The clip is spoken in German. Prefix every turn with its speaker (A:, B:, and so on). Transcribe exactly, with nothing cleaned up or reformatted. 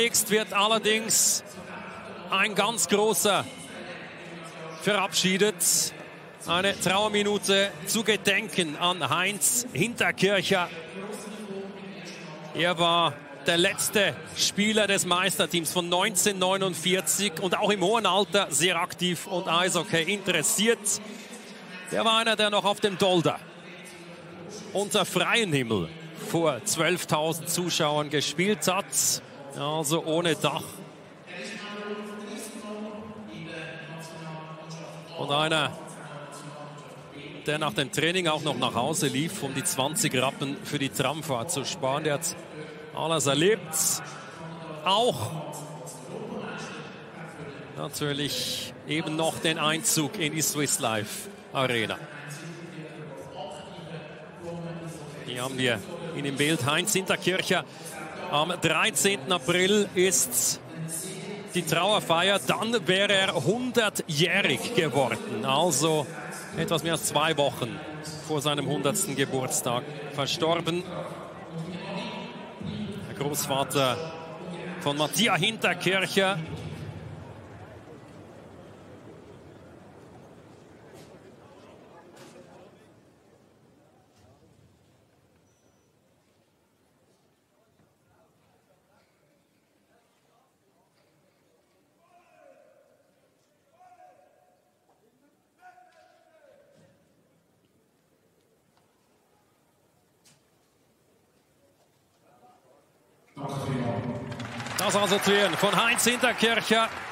A: Demnächst wird allerdings ein ganz großer verabschiedet. Eine Trauerminute zu gedenken an Heinz Hinterkircher. Er war der letzte Spieler des Meisterteams von neunzehnhundertneunundvierzig und auch im hohen Alter sehr aktiv und Eishockey interessiert. Er war einer, der noch auf dem Dolder unter freiem Himmel vor zwölftausend Zuschauern gespielt hat, also ohne Dach. Und einer, der nach dem Training auch noch nach Hause lief, um die zwanzig Rappen für die Tramfahrt zu sparen. Der hat alles erlebt. Auch natürlich eben noch den Einzug in die Swiss Life Arena. Hier haben wir ihn im Bild. Heinz Hinterkircher. Am dreizehnten April ist die Trauerfeier. Dann wäre er hundertjährig geworden. Also etwas mehr als zwei Wochen vor seinem hundertsten Geburtstag verstorben. Der Großvater von Matthias Hinterkircher. Das also zu hören von Heinz Hinterkircher.